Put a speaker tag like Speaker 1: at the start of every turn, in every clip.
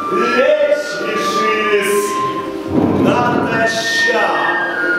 Speaker 1: лечь решились натощак.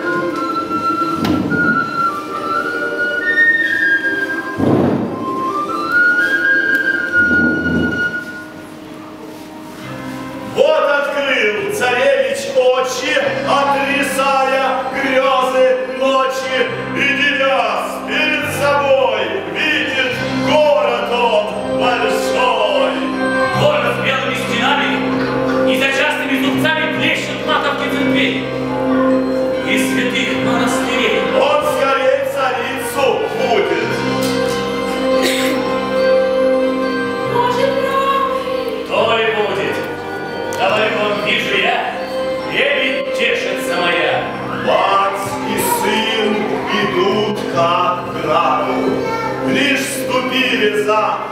Speaker 1: Вот открыл царевич очи, отрисая грезы ночи, и девяз перед собой видит город он большой.
Speaker 2: Город с белыми стенами и за частыми зубцами плещут матовки церквей и святых монастырей.
Speaker 1: Он скорее царицу будет.
Speaker 2: То и будет. Говорю, вижу я, лебедь тешится моя.
Speaker 1: Мать и сын идут как граду, лишь ступили за